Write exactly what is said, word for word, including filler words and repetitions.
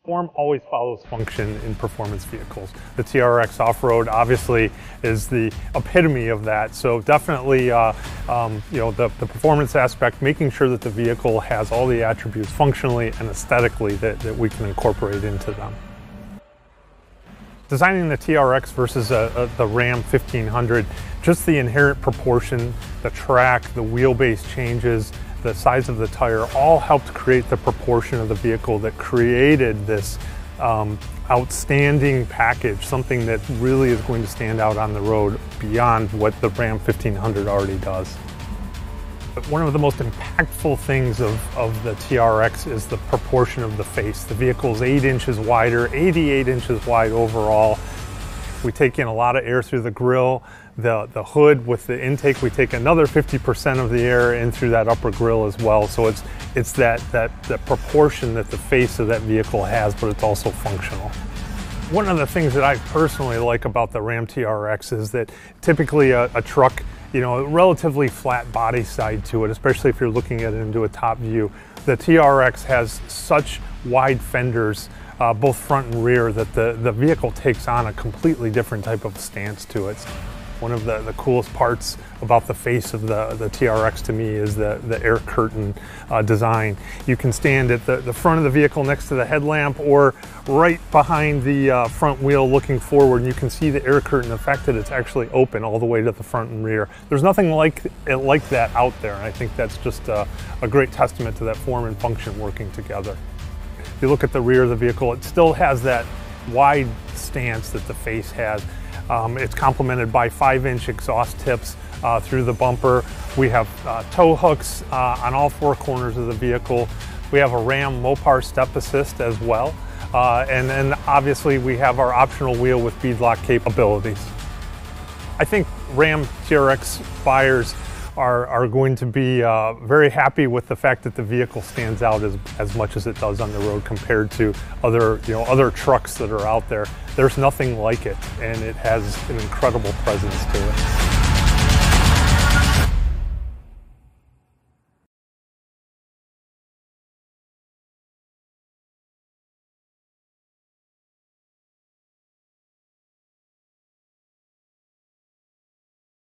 Form always follows function in performance vehicles. The T R X off-road obviously is the epitome of that. So definitely, uh, um, you know, the, the performance aspect, making sure that the vehicle has all the attributes functionally and aesthetically that, that we can incorporate into them. Designing the T R X versus a, a, the Ram fifteen hundred, just the inherent proportion, the track, the wheelbase changes, the size of the tire, all helped create the proportion of the vehicle that created this um, outstanding package, something that really is going to stand out on the road beyond what the Ram fifteen hundred already does. One of the most impactful things of, of the T R X is the proportion of the face. The vehicle's eight inches wider, eighty-eight inches wide overall. We take in a lot of air through the grille. The, the hood with the intake, we take another fifty percent of the air in through that upper grille as well. So it's, it's that, that, that proportion that the face of that vehicle has, but it's also functional. One of the things that I personally like about the Ram T R X is that typically a, a truck, you know, a relatively flat body side to it, especially if you're looking at it into a top view. The T R X has such wide fenders, uh, both front and rear, that the, the vehicle takes on a completely different type of stance to it. One of the, the coolest parts about the face of the, the T R X to me is the, the air curtain uh, design. You can stand at the, the front of the vehicle next to the headlamp or right behind the uh, front wheel looking forward, and you can see the air curtain, the fact that it's actually open all the way to the front and rear. There's nothing like, like that out there, and I think that's just a, a great testament to that form and function working together. If you look at the rear of the vehicle, it still has that wide stance that the face has. Um, it's complemented by five inch exhaust tips uh, through the bumper. We have uh, tow hooks uh, on all four corners of the vehicle. We have a Ram Mopar step assist as well. Uh, and then obviously we have our optional wheel with beadlock capabilities. I think Ram T R X buyers are, are going to be uh, very happy with the fact that the vehicle stands out as, as much as it does on the road compared to other, you know, other trucks that are out there. There's nothing like it, and it has an incredible presence to it.